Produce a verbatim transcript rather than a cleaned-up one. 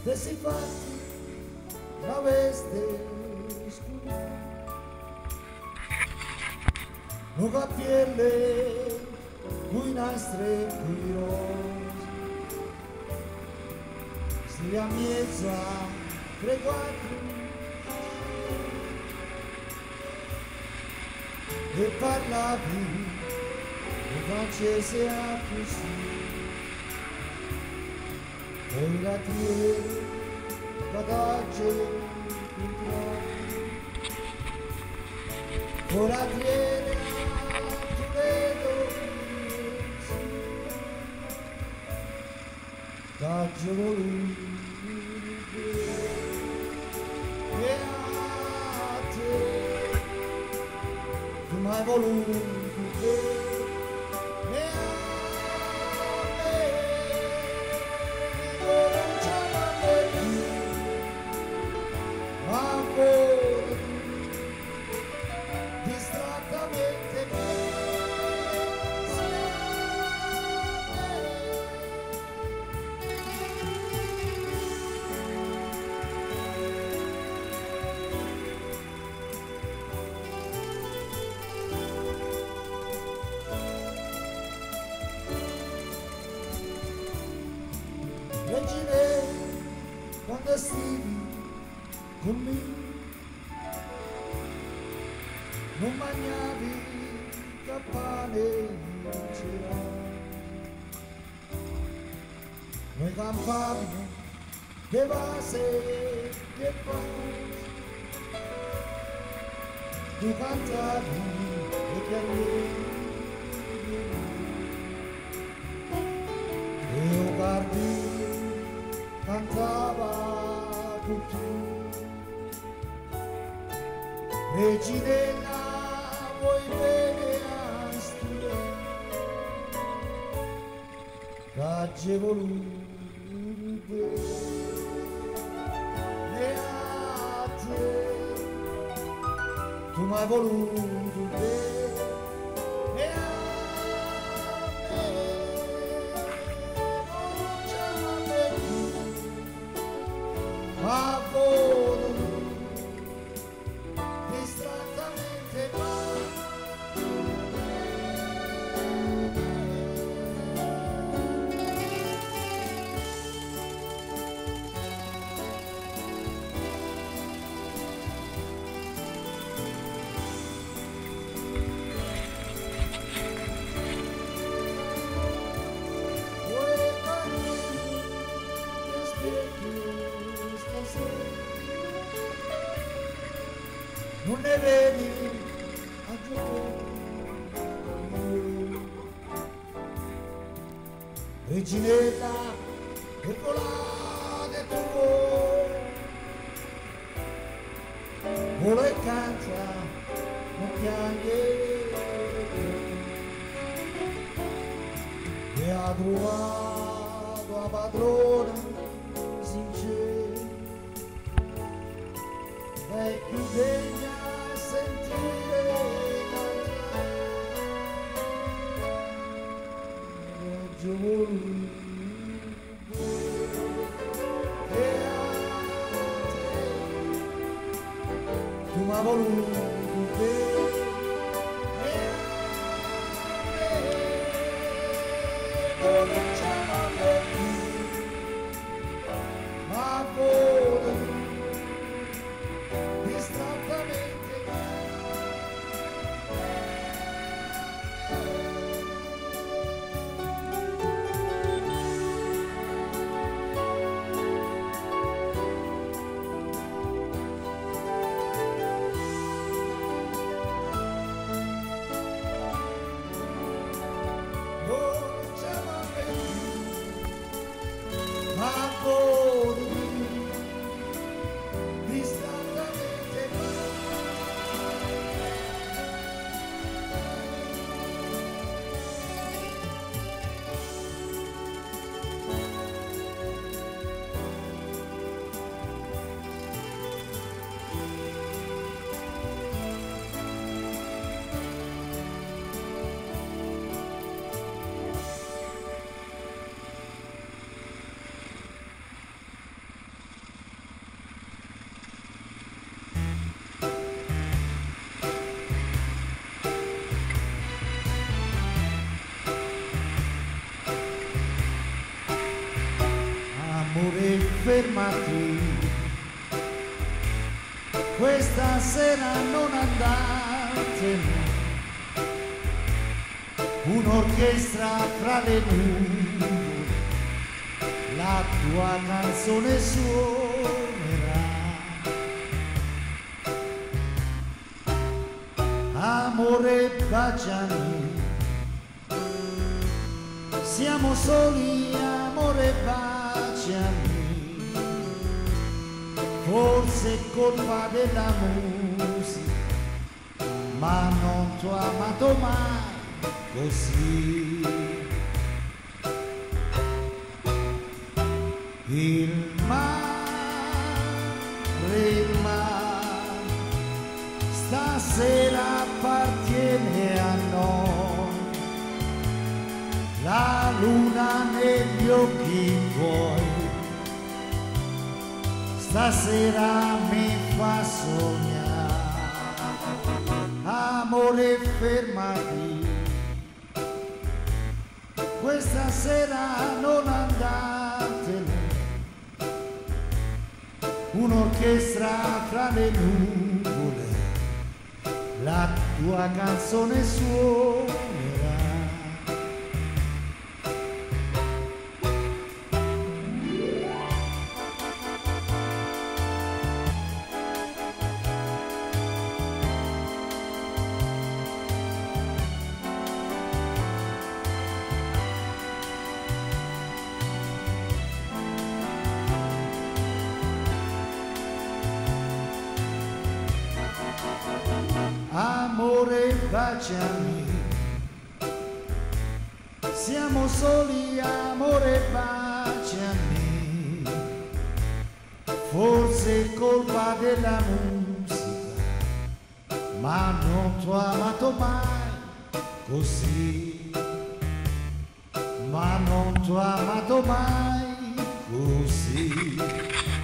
stessi fatti, la veste scura, un cappielle, cui nastre cui rose, si a mezzo a tre quattro, e parlavi in francese a così. E la tiere, badagge, con la tiere a Toledo, daggio volute, e a te, tu m'hai voluto. Leggere quando stivi con me, non mangiavi campane c'era, noi campavamo le vase che poi tu cantavi e piangevi e io guardi cantava tutto, Reginella vuoi bene a studiare, raggi volute, e a te, tu m'hai voluto bene, e a ma volo distrattamente va. Non ne vedi a giocare, Reginella e volate tu, vola e canta, non piange, e ha trovato la padrona sincera, è più degna a sentire cantare, raggio volute, e a te, tu m'hai voluto bene, e a me, cominciamo a vedere, ma voi fermati, questa sera non andatene, un'orchestra fra le nuvole, la tua canzone suonerà. Amore, baciami, siamo soli, amore, baciami, forse è colpa della musica, ma non t'ho amato mai così. Il mare, il mare, stasera appartiene a noi, la luna negli occhi tuoi, stasera mi fa sognare. Amore, fermati, questa sera non andatene, un'orchestra fra le nuvole, la tua canzone suonerà. Amore, baciami, siamo soli, amore, baciami, forse è colpa della musica, ma non t'ho amato mai così, ma non t'ho amato mai così.